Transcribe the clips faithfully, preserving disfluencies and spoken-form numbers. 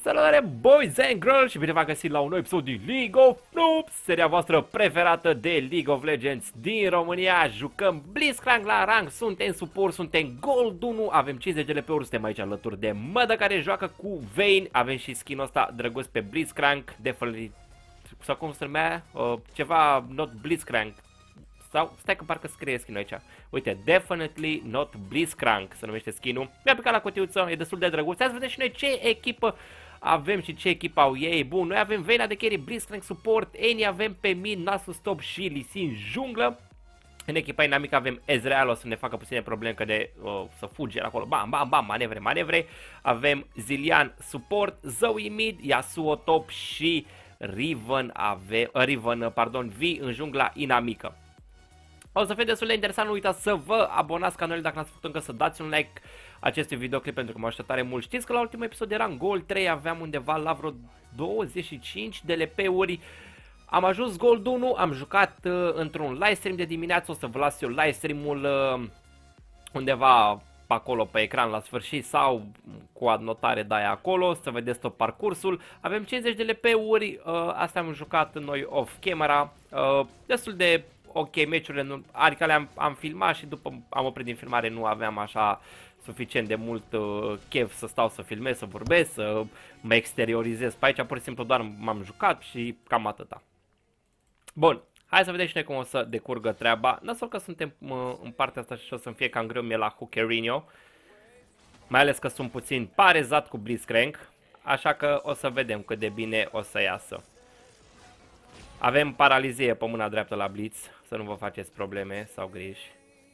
Salutare, boys and girls, și bine v-am găsit la un nou episod din League of Noobs, seria voastră preferată de League of Legends din România. Jucăm Blitzcrank la rang, suntem suport, suntem Gold unu, avem cincizeci de L P-uri, suntem aici alături de Mădă care joacă cu Vayne. Avem și skin-ul ăsta drăguț pe Blitzcrank, definitely, sau cum se numea, uh, ceva not Blitzcrank. Sau, stai că parcă scrie skin-ul aici. Uite, definitely not Blitzcrank se numește skin-ul. Mi-a picat la cutiuță, e destul de drăguț. Hai să vedem și noi ce echipă avem și ce echipă au ei. Bun, noi avem Vayne de carry, Blitzcrank support, Annie avem pe mid, Nasus top și Lee Sin junglă. În echipa inamică avem Ezreal, o să ne facă puține probleme că de uh, să fuge acolo. Bam, bam, bam, manevre, manevre. Avem Zilean support, Zoe mid, Yasuo top și Riven, ave, uh, Riven, uh, pardon, V în jungla inamică. O să fie destul de interesant, nu uitați să vă abonați canalul dacă n-ați făcut încă, să dați un like acestui videoclip pentru că mă ajută tare mult. Știți că la ultimul episod eram Gold trei, aveam undeva la vreo douăzeci și cinci de L P-uri. Am ajuns Gold unu, am jucat uh, într-un livestream de dimineață, o să vă las eu livestream-ul uh, undeva pe acolo pe ecran la sfârșit sau cu adnotare de aia acolo, să vedeți tot parcursul. Avem cincizeci de L P-uri, uh, astea am jucat noi off camera, uh, destul de ok meciurile, adică le-am am filmat și după am oprit din filmare, nu aveam așa suficient de mult uh, chef să stau să filmez, să vorbesc, să mă exteriorizez pe aici, pur și simplu doar m-am jucat și cam atâta. Bun, hai să vedem și noi cum o să decurgă treaba. Nasol că suntem uh, în partea asta și o să-mi fie cam greu mie la Hookerinho, mai ales că sunt puțin parezat cu Blitzcrank, așa că o să vedem cât de bine o să iasă. Avem paralizie pe mâna dreaptă la Blitz, să nu vă faceți probleme sau griji.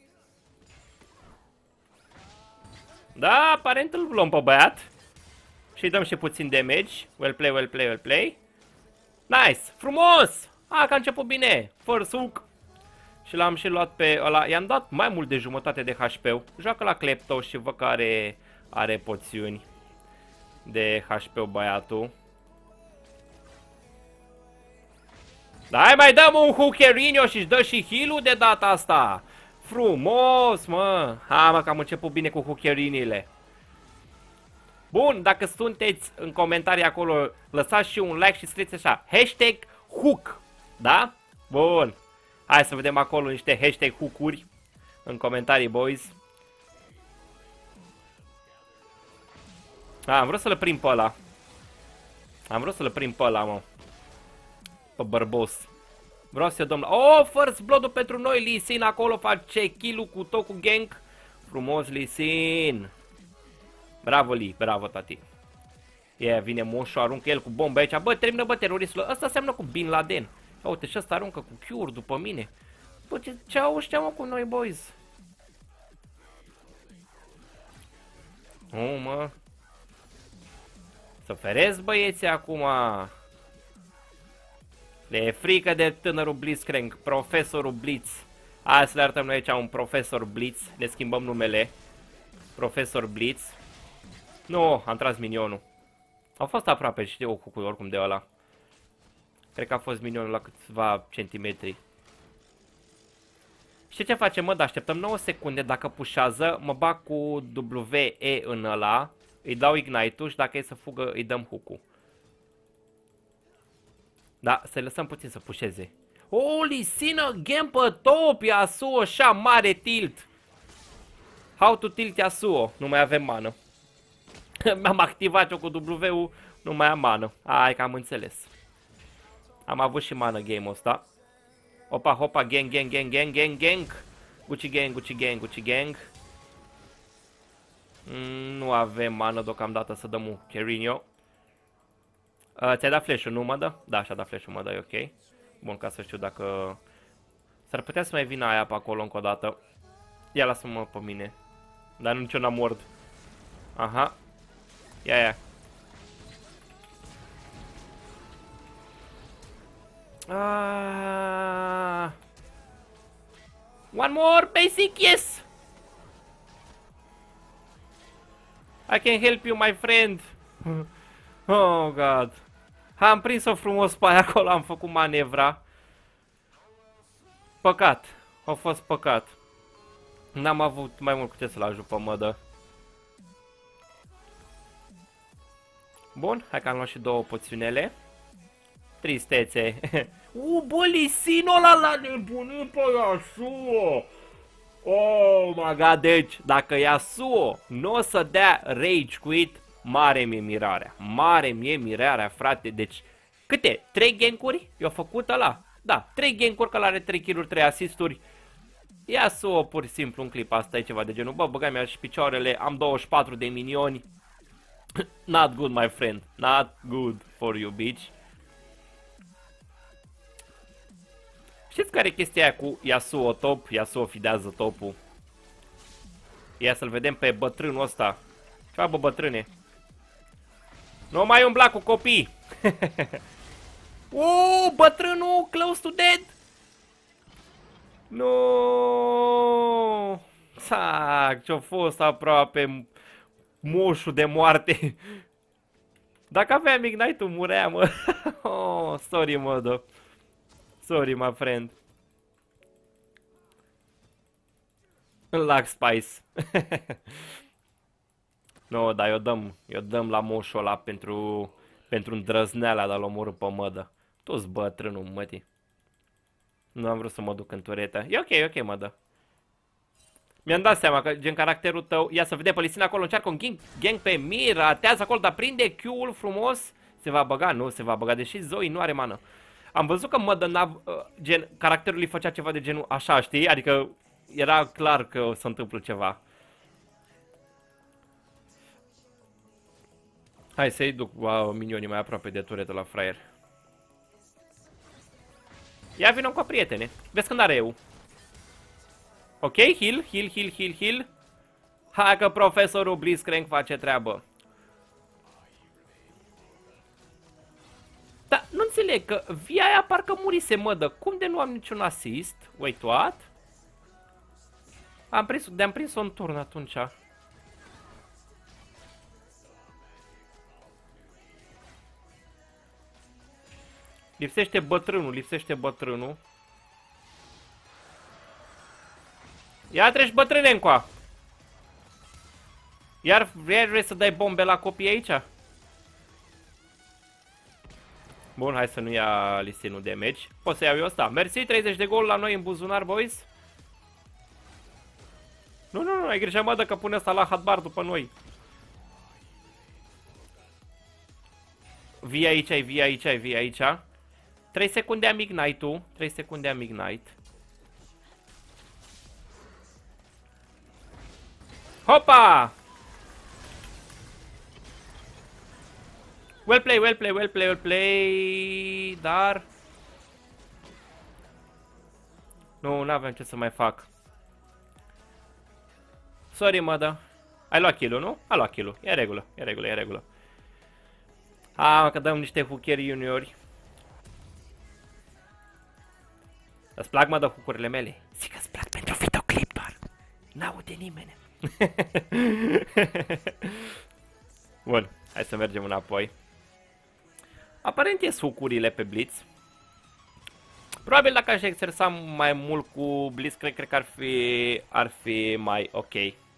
Da, aparent îl luăm pe băiat. Și îi dăm și puțin damage. Well play, well play, well play. Nice, frumos! A, că a început bine. First hook. Și l-am și luat pe ăla. I-am dat mai mult de jumătate de H P-ul. Joacă la Klepto și văd că are, are poțiuni de H P-ul băiatul. Da, hai mai dăm un Hookerinho și-și dă și heal-ul de data asta. Frumos, mă. Ha, mă, că am început bine cu Hookerinile. Bun, dacă sunteți în comentarii acolo, lăsați și un like și scrieți așa, hashtag hook. Da? Bun. Hai să vedem acolo niște hashtag hook-uri în comentarii, boys. A, am vrut să-l prind pe ăla. Am vrut să-l prind pe ăla, mă. Pe bărbos. Vreau să dăm la... Oh, first blood-ul pentru noi, Lee Sin acolo face kill-ul cu tot cu gank. Frumos, Lee Sin. Bravo, Lee, bravo, tati. Yeah, vine moșul, aruncă el cu bomba aici. Bă, termină, bă, teroristul. Ăsta seamănă cu Bin Laden. Ia uite, și ăsta aruncă cu cure după mine. Bă, ce, ce au ăștia, mă, cu noi, boys? Oh, mă. Să feresc, băieții, acum. Le e frică de tânărul Blitzcrank, profesorul Blitz. Hai să le arătăm noi aici un profesor Blitz. Ne schimbăm numele. Profesor Blitz. Nu, am tras minionul. Au fost aproape, știu cu oricum de ăla. Cred că a fost minionul la câțiva centimetri. Știi ce facem, mă? Așteptăm nouă secunde, dacă pușează, mă bag cu W E în ăla, îi dau ignite-ul și dacă e să fugă, îi dăm hook-ul. Da, să lăsăm puțin să pușeze. Holy sină, game pe top, Yasuo, așa mare tilt. How to tilt Yasuo, nu mai avem mană. Mi-am activat-o cu W-ul, nu mai am mană. Hai că am înțeles. Am avut și mană game-ul ăsta. Opa, hopa, gang, gang, gang, gang, gang, gang. Gucci gang, Gucci gang, Gucci gang. Mm, nu avem mană deocamdată să dăm un Hookerinho. Uh, ți-ai dat flash-ul, nu, Mădă? Da, și-a dat flash-ul, Mădă, e ok. Bun, ca să știu dacă... S-ar putea să mai vină aia pe acolo încă o dată. Ia, lasă-mă pe mine. Dar nici eu n-am mord. Aha. Ia, ia. Ah. One more basic, yes! I can help you, my friend. Oh, God. Am prins-o frumos pe aia acolo, am făcut manevra. Păcat. A fost păcat. N-am avut mai mult cu ce să-l ajut pe Mădă. Bun, hai că am luat și două poțiunele. Tristețe. U, bă, Lisino ăla la nebunit pe Yasuo. Oh my god, deci, dacă Yasuo nu o să dea rage quit, mare mi-e mirarea. Mare mi-e mirarea, frate. Deci, câte? trei gankuri? I-a făcut ăla? Da, trei gankuri, că ăla are trei kill-uri, trei asisturi. Yasuo, pur și simplu, în clipa asta e ceva de genul. Bă, băgai mi-a și picioarele, am douăzeci și patru de minioni. Not good, my friend. Not good for you, bitch. Știți care e chestia aia cu Yasuo top? Yasuo fidează topul. Ia să-l vedem pe bătrânul ăsta. Ce bă, bătrâne? Nu mai umbla cu copii. Uuu, bătrânul close to dead. Nu. Sac, ce-a fost aproape moșul de moarte. Dacă aveam Ignite-ul, murea, mă. Oh, sorry, mă, sorry, my friend. Lac Spice. No, dar eu dăm, eu dăm la moșul ăla pentru, pentru îndrăzneala, dar l-a omorât pe mădă. Toți bătrânul, mătii. Nu am vrut să mă duc în turetă. E ok, e ok, mădă. Mi-am dat seama că, gen, caracterul tău... Ia să vedem pe Lisina acolo, încearcă un gang, gang pe Mira, atează acolo, dar prinde Q-ul frumos. Se va băga? Nu, se va băga, deși Zoe nu are mană. Am văzut că mădă n-a... Gen, caracterul îi făcea ceva de genul așa, știi? Adică era clar că o să întâmplă ceva. Hai să-i duc wow, minionii mai aproape de turetă la fraier. Ia vină cu prietene. Vezi când are eu. Ok, heal, heal, heal, heal, heal. Hai că profesorul Blitzcrank face treabă. Da, nu înțeleg că via aia parcă murise, mădă. Cum de nu am niciun asist? Wait, what? Am prins, de-am prins-o în turn atunci. Lipsește bătrânul, lipsește bătrânul. Ia treci bătrâne încoa. Iar, iar vrei să dai bombe la copii aici? Bun, hai să nu ia Lisinul damage. Pot să iau eu ăsta. Mersi, treizeci de gol la noi în buzunar, boys. Nu, nu, nu, ai grijă, mă, că pune ăsta la hatbar după noi. Vii aici, ai vii aici, ai vii aici. trei secunde am Ignite-ul. trei secunde am Ignite. Hopa! Well play, well play, well play, well play. Dar... Nu, n-aveam ce să mai fac. Sorry, mother. Ai luat kill-ul, nu? A luat kill-ul. E regulă, e regulă, e regulă. Ah, că dăm niște hookeri juniori. Îți plac, mă, de hook-urile mele? Zic că îți plac pentru videoclip doar. N-aude nimeni. Bun, hai să mergem înapoi. Aparent ies hook-urile pe Blitz. Probabil dacă aș exersa mai mult cu Blitz, cred, cred că ar fi, ar fi mai ok.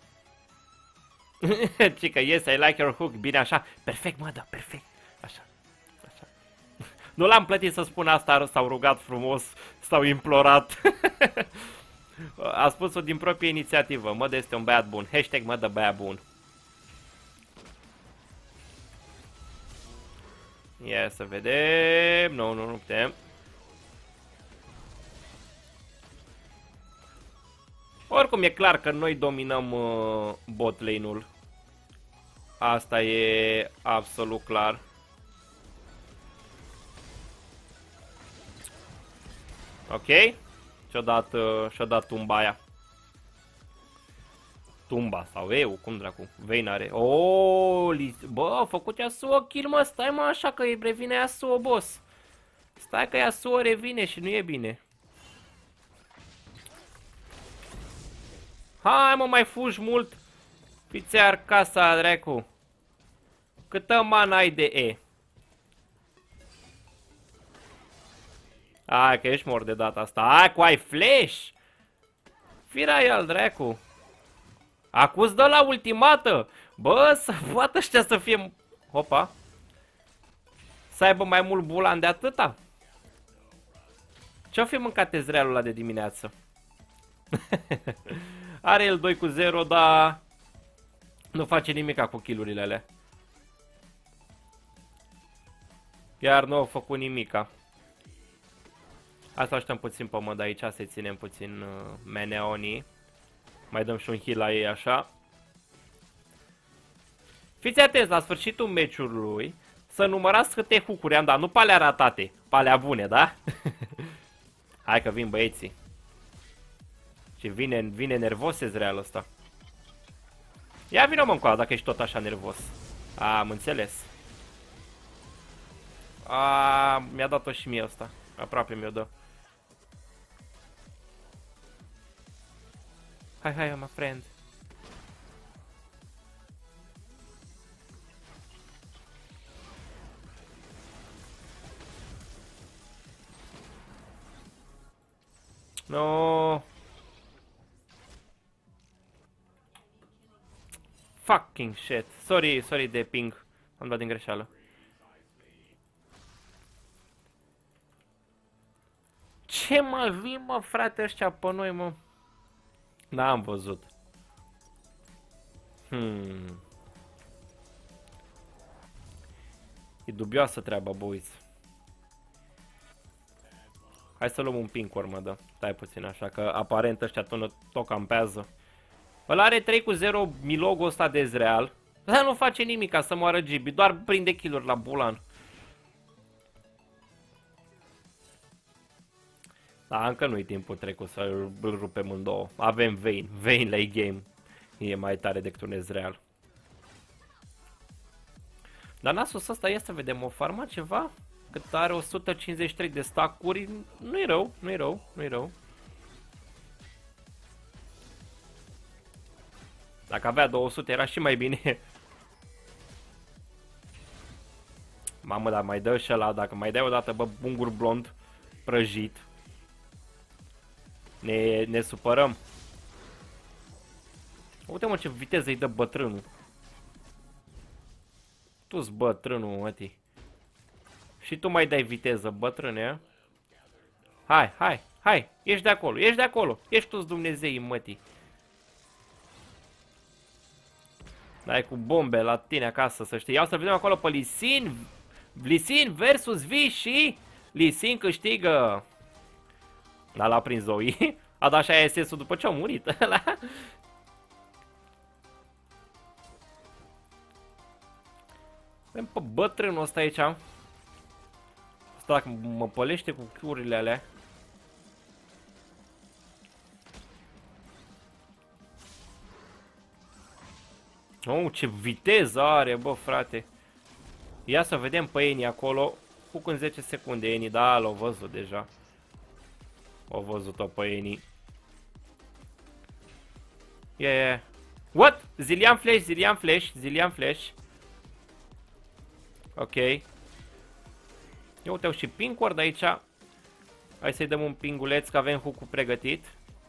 Cică, yes, I like your hook. Bine așa. Perfect, mă, da, perfect. Așa. Așa. Nu l-am plătit să spun asta, s-au rugat frumos, s-au implorat. A spus-o din proprie inițiativă. Mă, este un băiat bun. Hashtag mă, de băiat bun. Ia să vedem. Nu, nu, nu putem. Oricum e clar că noi dominăm uh, bot lane-ul. Asta e absolut clar. Ok. Și-a dat, uh, și-a dat tumba aia. Tumba sau eu, cum dracu? Vayne are. Oh, bă, a făcut Yasuo kill, mă. Stai, mă, așa că revine Yasuo, boss. Stai că Yasuo revine și nu e bine. Hai, mă, mai fugi mult. Fiți-ar casa, dracu. Câtă mana ai de E? Hai că ești mort de data asta. Hai cu ai flash. Fira el, dracu. Acuz dă la ultimată. Bă, să poată ăștia să fie... Hopa. Să aibă mai mult bulan de atâta? Ce-o fi mâncat Ezrealul ăla de dimineață? Are el doi cu zero, dar nu face nimica cu kill-urile alea. Chiar nu au făcut nimica. Hai să așteptăm puțin pe mod aici, să-i ținem puțin uh, meneonii. Mai dăm și un heal la ei așa. Fiți atenți la sfârșitul meciului să numărați câte hook-uri am dat, nu pe alea ratate, pe alea bune, da? Hai că vin băieții. Și vine, vine nervos Ezrealul ăsta. Ia vină mă încoa dacă ești tot așa nervos. A, am înțeles. A, mi-a dat-o și mie ăsta. Aproape mi-o dă. Hai, hai, my friend. No. Fucking shit. Sorry, sorry de ping. Am dat din greșeală. Ce mă vin, mă, frate, ăștia pe noi, mă? N-am văzut. Hmm. E dubioasă treaba, boys. Hai să luăm un ping urmă, da. Stai puțin așa, că aparent ăștia tot, tot campează. Ăla are trei cu zero milogul ăsta de Ezreal. Dar nu face nimic ca să moară Gibi, doar prinde kill-uri la bulan. Da, încă nu-i timpul trecut să îl rupem în două. Avem Vayne, Vayne late game. E mai tare decât un Ezreal. Dar Nasus ăsta, ia să vedem, o farma ceva? Cât are o sută cincizeci și trei de stack-uri, nu-i rău, nu-i rău, nu-i rău. Dacă avea două sute era și mai bine. Mamă, dar mai dă și ăla, dacă mai dai odată, bă, bungur blond prăjit. Ne, ne supărăm. Uite mă ce viteză îi dă bătrânul. Tu-s bătrânul, mătii. Și tu mai dai viteză, bătrâne. Hai, hai, hai, ești de acolo, ești de acolo. Ești tu-s Dumnezei, mătii. Dai cu bombe la tine acasă, să știi. Iau să vedem acolo pe Lee Sin. Lee Sin versus Vi și Lee Sin câștigă. Da, l-a prins Zoe. A dat așa S S-ul după ce a murit. Avem pe bătrânul ăsta aici. Asta dacă mă pălește cu Q-urile alea. Oh, ce viteză are, bă, frate. Ia să vedem pe Eni acolo. Hook în zece secunde, Eni, da, l-au văzut deja. Au văzut-o pe Eni. Yeah, yeah. What? Zilian flash, Zilian flash, Zilian flash. Ok. Ia uite-o și ping-cord aici. Hai să-i dăm un pinguleț, că avem hook-ul pregătit.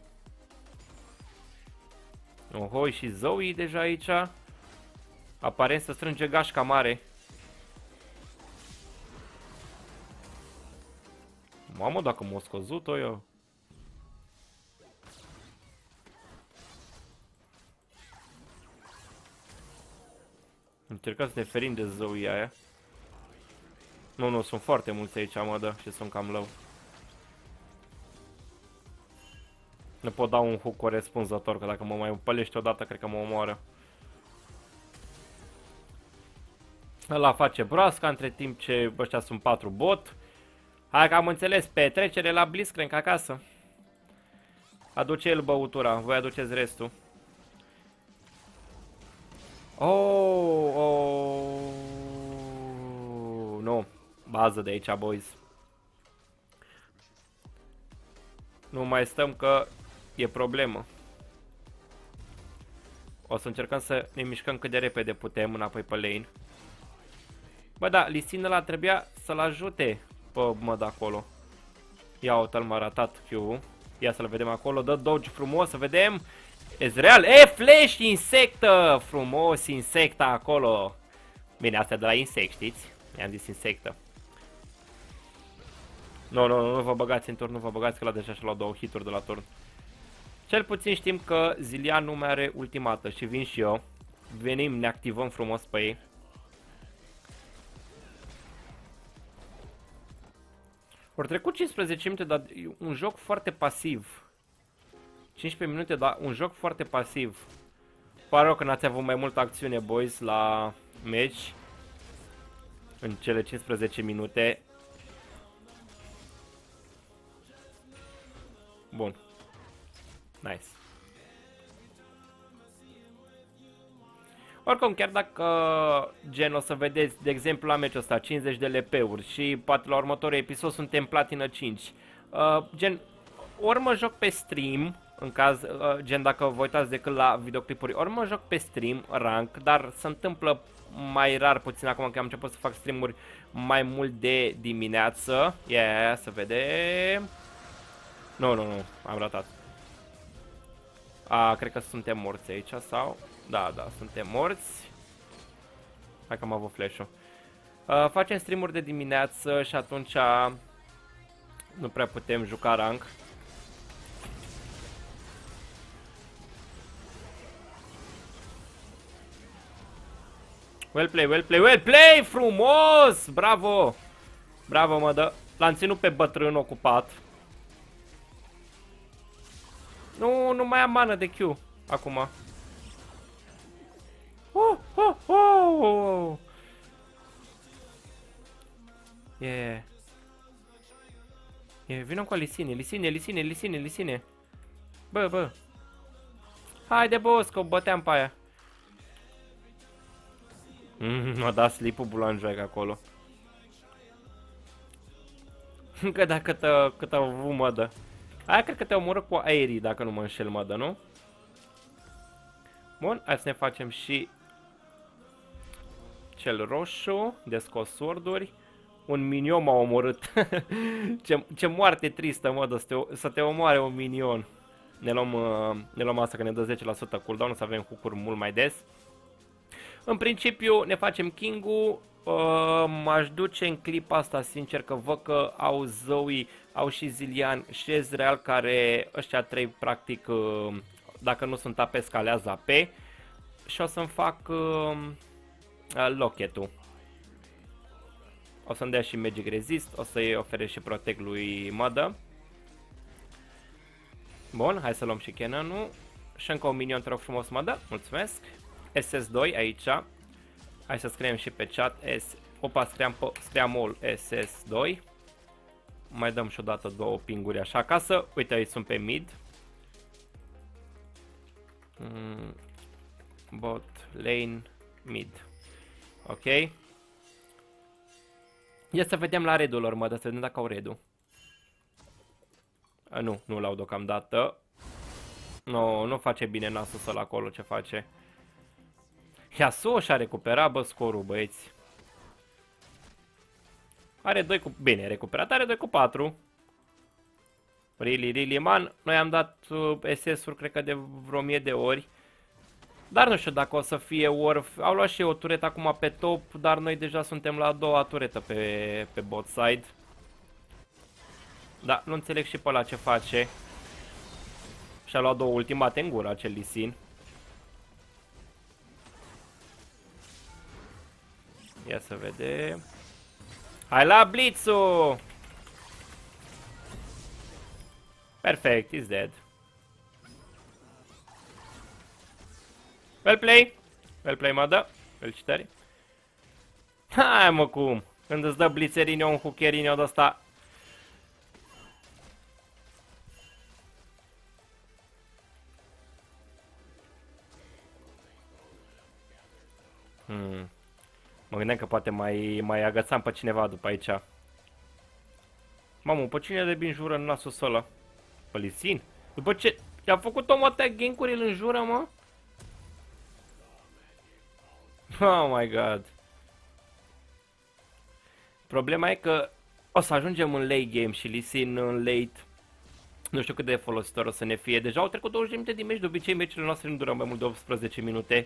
Ohoi, și Zoe deja aici. Aparent să strânge gașca mare. Mamă, dacă m-a scăzut-o eu. Încercăm să ne ferim de Zoe aia. Nu, nu, sunt foarte mulți aici, mă, da, și sunt cam low. Ne pot da un hook corespunzător, că dacă mă mai pălește odată, cred că mă omoară. Ăla face broasca, între timp ce ăștia sunt patru bot. Hai că am înțeles, petrecere la Blitzcrank acasă. Aduce el băutura, voi aduceți restul. Oh, oh. Nu, bază de aici, boys. Nu mai stăm că e problemă. O să încercăm să ne mișcăm cât de repede putem înapoi pe lane. Bă, da, Lee Sin ăla trebuia să-l ajute pe măd acolo. Ia uite-l, m-a ratat Q. Ia să-l vedem acolo, dă dodge frumos, să vedem. Ezreal, e, flash, insectă, frumos, insecta acolo. Bine, asta de la insect, știți? I-am zis insectă. Nu, nu, nu, nu vă băgați în turn, nu vă băgați că la deja și-a luat două hituri de la turn. Cel puțin știm că Zilean nu mai are ultimată și vin și eu. Venim, ne activăm frumos pe ei. Ori trecut cincisprezece minute, dar e un joc foarte pasiv. cincisprezece minute, dar un joc foarte pasiv. Pare rău că n-ați avut mai multă acțiune, boys, la meci. În cele cincisprezece minute. Bun. Nice. Oricum, chiar dacă, gen, o să vedeți, de exemplu, la meciul ăsta, cincizeci de L P-uri și poate la următorul episod suntem platină cinci. Uh, gen, ori mă joc pe stream, în caz, uh, gen, dacă vă uitați decât la videoclipuri, ori mă joc pe stream, rank, dar se întâmplă mai rar puțin acum că am început să fac streamuri mai mult de dimineață. Yeah, să vedem. Nu, nu, nu, am ratat. A, cred că suntem morți aici sau... Da, da, suntem morți. Hai că am avut flash-ul. Uh, facem streamuri de dimineață și atunci nu prea putem juca rank. Well play, well play, well play! Frumos! Bravo! Bravo, mă dă. L-am ținut pe bătrân ocupat. Nu, nu mai am mană de Q acum. Oh, oh, oh, oh. Yeah. Yeah, vină cu Lisine, Lisine, Lisine, Lisine, Lisine. Bă, bă. Haide, boss, că o băteam pe aia. Mm, m-a dat slip-ul bulanjoic acolo. Încă da câtă, câtă avut mădă. Aia cred că te omoră cu aerii, dacă nu mă înșel, mădă, nu? Bun, hai să ne facem și cel roșu, de scos sword-uri. Un minion m-a omorât. ce, ce moarte tristă, mă, să te, să te omoare un minion. Ne luăm, ne luăm asta că ne dă zece la sută cooldown, să avem hook-uri mult mai des. În principiu ne facem king-ul. Uh, M-aș duce în clipa asta, sincer, că văd că au Zoe, au și Zilean și Ezreal, care ăștia trei, practic, uh, dacă nu sunt A P, scalează A P. Și o să-mi fac uh, locket-ul. O să-mi dea și Magic Resist, o să-i ofere și Protect lui Mother. Bun, hai să luăm și Cannon-ul. Și încă un minion, te rog frumos, Mother, mulțumesc. S S doi aici. Hai să scriem și pe chat. S Opa, scriam, scriam all S S doi. Mai dăm și o dată două pinguri așa acasă. Uite, aici sunt pe mid. Mm, bot, lane, mid. Ok. Ia să vedem la redul lor, mă, să vedem dacă au redul. A, nu, nu l-au deocamdată. Nu, nu face bine nasul ăla acolo, ce face. Yasuo și-a recuperat, bă, scorul, băieți. Are doi cu... Bine, recuperat, are doi cu patru. Really, really, man. Noi am dat uh, S S-uri, cred că de vreo o mie de ori. Dar nu știu dacă o să fie Worf. Au luat și eu o turetă acum pe top, dar noi deja suntem la a doua turetă pe, pe bot side. Da, nu înțeleg și pe ăla ce face. Și-a luat două ultimate în gură acel Lee Sin. Ia să vedem. Hai la blitz-ul! Perfect, he's dead. Well play! Well play, mother. Felicitări. Hai, mă, cum? Când îți dă blitzerinio, un hookerinio de ăsta. Hmm. Mă gândeam că poate mai, mai agățam pe cineva după aici. Mamă, pe cine de bin jură în nasul ăla? Pe Lee Sin? După ce i-a făcut omul atâtea gank-uri, îl înjură, mă? Oh my god. Problema e că o să ajungem în late game și Lee Sin în late. Nu știu cât de folositor o să ne fie. Deja au trecut douăzeci de minute din meci, de obicei meciurile noastre nu dură mai mult de optsprezece minute.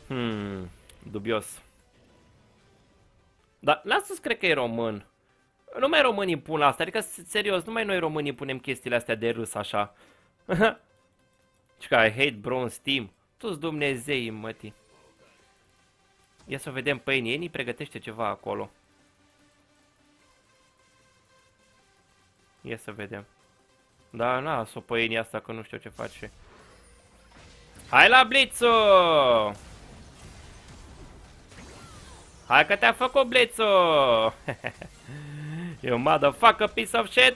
Hmm, dubios. Dar Nasus cred că e român. Numai românii pun asta, adică serios, numai noi românii punem chestiile astea de râs așa. Și ca I hate bronze team. Toți Dumnezei, mătii. Ia să vedem pe Eni. Eni pregătește ceva acolo. Ia să vedem. Da, na, s-o pe Eni asta că nu știu ce face. Hai la Blitz-ul! Hai că te-a făcut Blitz-ul! You motherfucker piece of shit!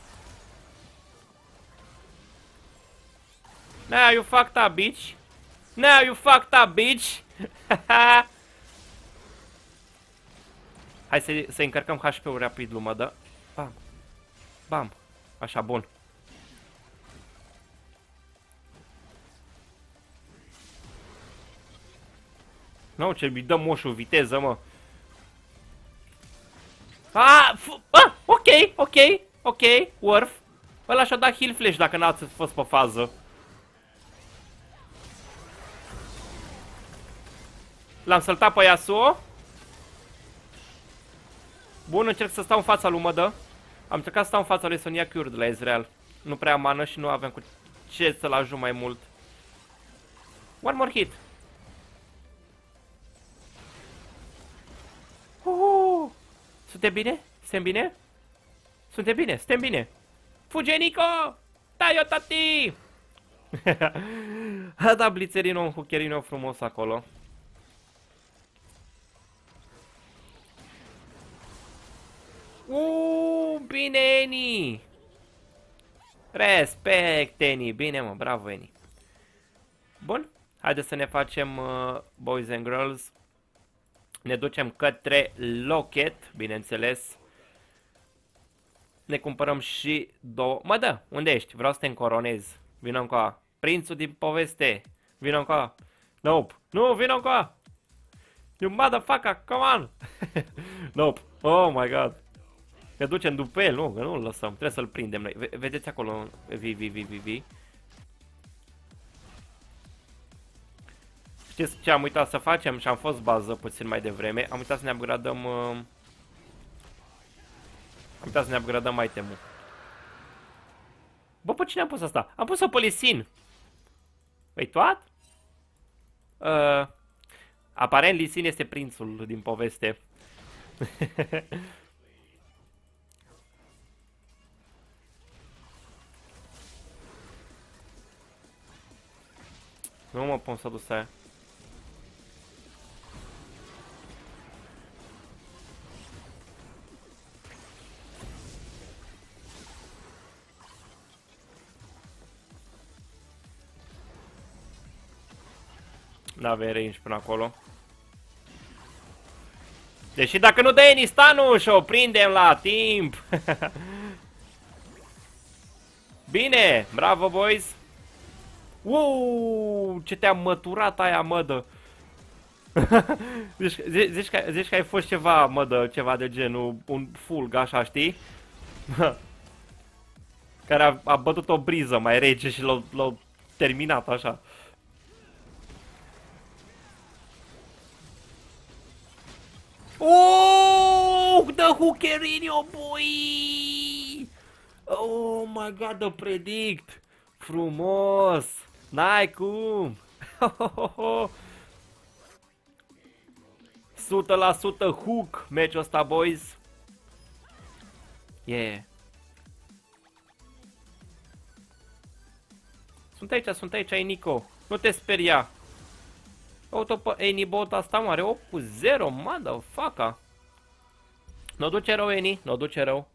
Now you fucked up, bitch! Now you fucked up, bitch! Hai să, să încărcăm H P-ul rapid, lumă, da? Bam! Bam! Așa, bun. Nu, ce mi dă moșul viteză, mă. Ah, ah, ok, ok, ok, worth. Ăla și-a dat heal flash dacă n-ați fost pe fază. L-am săltat pe Yasuo. Bun, încerc să stau în fața lui Mădă. Am încercat să stau în fața lui să-mi ia cure de la Ezreal. Nu prea am mană și nu avem cu ce să-l ajut mai mult. One more hit. Uh, suntem bine? Suntem bine? Suntem bine, suntem bine. Fuge, Nico! Tai-o, tati! Ha, da, Blitzerino, Hucherino frumos acolo. Uuu, bine, Eni! Respect, Eni. Bine, mă, bravo, Eni. Bun, haideți să ne facem, uh, boys and girls. Ne ducem către Locket, bineînțeles. Ne cumpărăm și două... Mă, da, unde ești? Vreau să te încoronez. Vino încoa. Prințul din poveste. Vino încoa. Nope. Nu, vino încoa. You motherfucker, come on. Nope. Oh my god. Ne ducem după el, nu, că nu-l lăsăm. Trebuie să-l prindem noi. Vedeți acolo, vi, vi, vi, vi, vi. Știți ce am uitat să facem? Și am fost bază puțin mai devreme. Am uitat să ne upgradăm... Uh... Am uitat să ne upgradăm item-ul. Bă, pe cine am pus asta? Am pus-o pe Lisin. Wait, what? Uh... Aparent Lisin este prințul din poveste. Nu mă pun să dus aia. N-avem range până acolo. Deși dacă nu dă Eni stun-ul și o prindem la timp. Bine, bravo boys. Uuu, ce te-a măturat aia, Mădă. zici, zici, că, zici că ai fost ceva, Mădă, ceva de genul, un fulg așa, știi? Care a, a bătut o briză mai rece și l-a terminat așa. Oh, the Hucherino, boy! Oh my god, the predict! Frumos! N-ai cum! o sută la sută hook meciul ăsta, boys! Yeah! Sunt aici, sunt aici, ai Nico! Nu te speria! Uite pe Eni bot asta, mare opt cu zero, motherfucker! N-o duce rău, Eni, n-o duce rău.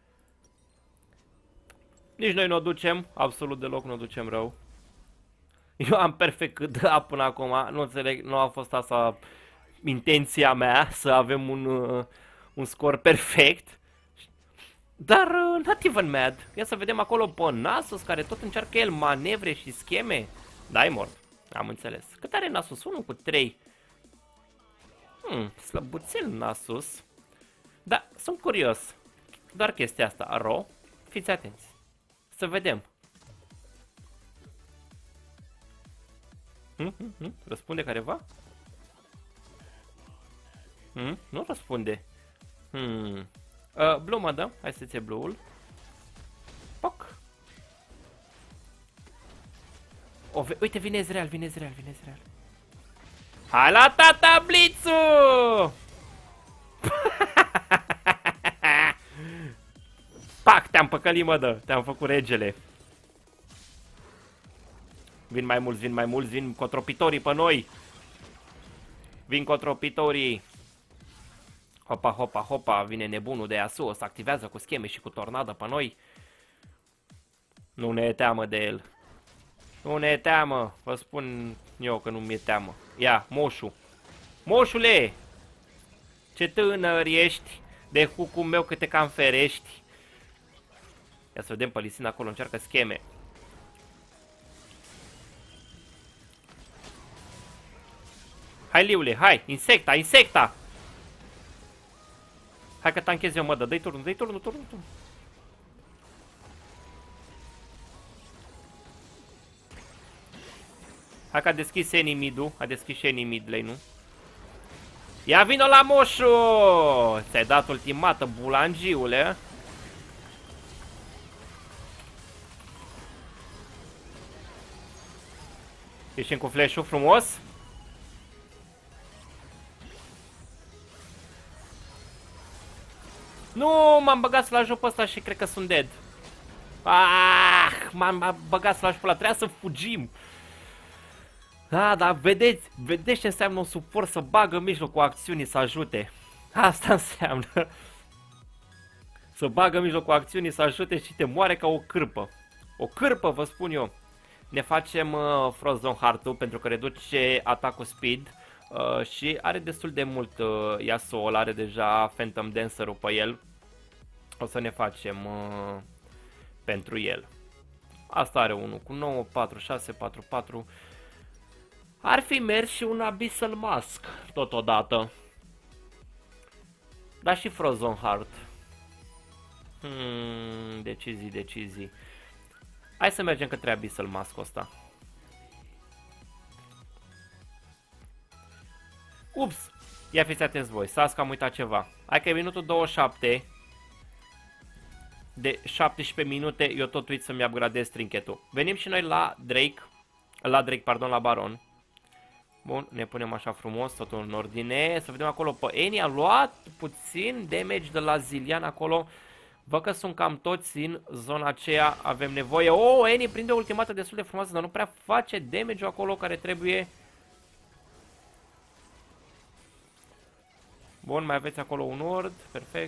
Nici noi n-o ducem, absolut deloc n-o ducem rău. Eu am perfect cât da până acum, nu înțeleg, nu a fost asta intenția mea, să avem un, uh, un scor perfect. Dar uh, not even mad. Ia să vedem acolo pe Nasus, care tot încearcă el manevre și scheme. Da, e mort. Am înțeles. Cât are Nasus? unu cu trei. Hmm, slăbuțel Nasus. Da, sunt curios. Doar chestia asta. Ro, fiți atenți. Să vedem. Hmm, hmm, hmm. Răspunde careva? Hmm, nu răspunde. Hmm. Uh, blue mă dă, hai să-ți iei blue-ul. Poc. O, uite, vine Ezreal, vine Ezreal, vine Ezreal. Hai la tata, Blitzu! Pac, te-am păcălit, mă dă, te-am făcut regele. Vin mai mulți, vin mai mulți, vin cotropitorii pe noi. Vin cotropitorii. Hopa, hopa, hopa, vine nebunul de Yasuo, se activează cu scheme și cu tornadă pe noi. Nu ne e teamă de el. Nu ne e teamă, vă spun eu că nu mi-e teamă. Ia, moșu. Moșule! Ce tânăr ești, de cucul meu cât te cam ferești. Ia să vedem pe Lisina acolo, încearcă scheme. Hai, Liule, hai, insecta, insecta! Hai că tanchez eu, mă, dă, dă-i turnul, dă-i turnul, turnul, turnul. Hai că a deschis enemy-ul, a deschis și enemy lane-ul. Ia vino la moșu! Ți-ai dat ultimată, bulangiule. Ieșim cu flash-ul frumos. Nu, m-am băgat să-l ajut pe ăsta și cred că sunt dead. Ah, m-am băgat să-l ajut pe ăla, trebuia să fugim. Da, dar vedeți, vedeți ce înseamnă un suport să bagă în mijlocul acțiunii să ajute. Asta înseamnă. Să bagă în mijlocul acțiunii să ajute și te moare ca o cârpă. O cârpă, vă spun eu. Ne facem uh, Frozen Heart-ul pentru că reduce atacul speed. Uh, și are destul de mult uh, Yasuo, are deja Phantom Dancer-ul pe el. O să ne facem uh, pentru el. Asta are unul cu nouă, patru, șase, patru, patru. Ar fi mers și un Abyssal Mask totodată. Dar și Frozen Heart. Hmm, decizii, decizii. Hai să mergem către Abyssal Mask ăsta. Ups! Ia fiți atenți voi, s-a am uitat ceva. Hai că e minutul douăzeci și șapte. De șaptesprezece minute, eu tot uit să-mi upgradez trinchetul. Venim și noi la Drake. La Drake, pardon, la Baron. Bun, ne punem așa frumos, totul în ordine. Să vedem acolo pe Annie, a luat puțin damage de la Zilean acolo. Văd că sunt cam toți în zona aceea, avem nevoie. Oh, Annie prinde o ultimată destul de frumoasă, dar nu prea face damage-ul acolo care trebuie. Bun, mai aveți acolo un ward, perfect.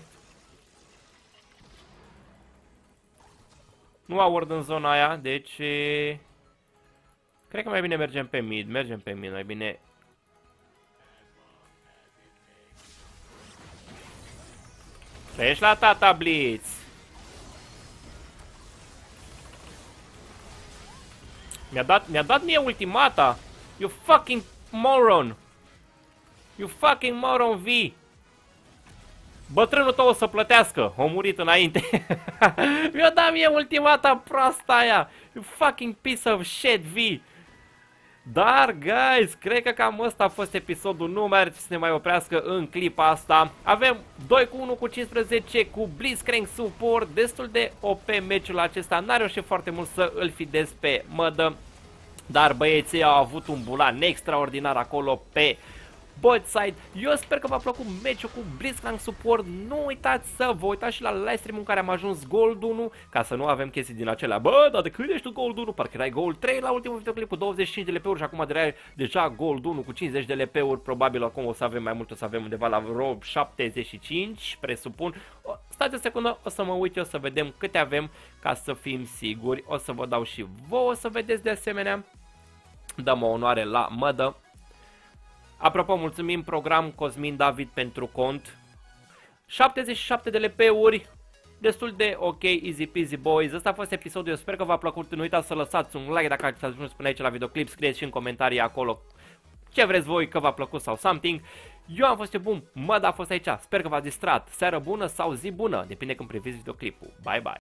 Nu au ward în zona aia, deci cred că mai bine mergem pe mid, mergem pe mid, mai bine. Ești la tata, Blitz. Mi-a dat, mi-a dat mie ultimata. You fucking moron. You fucking moron, V. Bătrânul tău o să plătească. A murit înainte. Mi-a dat mie ultimata proasta aia. You fucking piece of shit, V. Dar, guys, cred că cam ăsta a fost episodul. Nu mai are să ne mai oprească în clipa asta. Avem doi cu unu cu cincisprezece cu Blitzcrank support. Destul de O P meciul acesta. N-a reușit foarte mult să îl fidez pe mădă. Dar băieții au avut un bulan extraordinar acolo pe bot side. Eu sper că v-a plăcut meciul cu Blitzcrank support. Nu uitați să vă uitați și la live stream în care am ajuns Gold unu, ca să nu avem chestii din acelea. Bă, dar de când ești tu Gold unu? Parcă erai Gold trei la ultimul videoclip cu douăzeci și cinci de L P-uri și acum erai deja Gold unu cu cincizeci de L P-uri. Probabil acum o să avem mai mult, o să avem undeva la vreo șaptezeci și cinci, presupun. O, stați o secundă, o să mă uit eu să vedem câte avem ca să fim siguri. O să vă dau și vouă să vedeți de asemenea. Dăm o onoare la mădă. Apropo, mulțumim program Cosmin David pentru cont. șaptezeci și șapte de L P-uri. Destul de ok, easy peasy boys. Asta a fost episodul, eu sper că v-a plăcut. Nu uitați să lăsați un like dacă ați ajuns până aici la videoclip. Scrieți și în comentarii acolo ce vreți voi, că v-a plăcut sau something. Eu am fost eu bun, Măd a fost aici. Sper că v-a distrat. Seară bună sau zi bună, depinde când priviți videoclipul. Bye bye.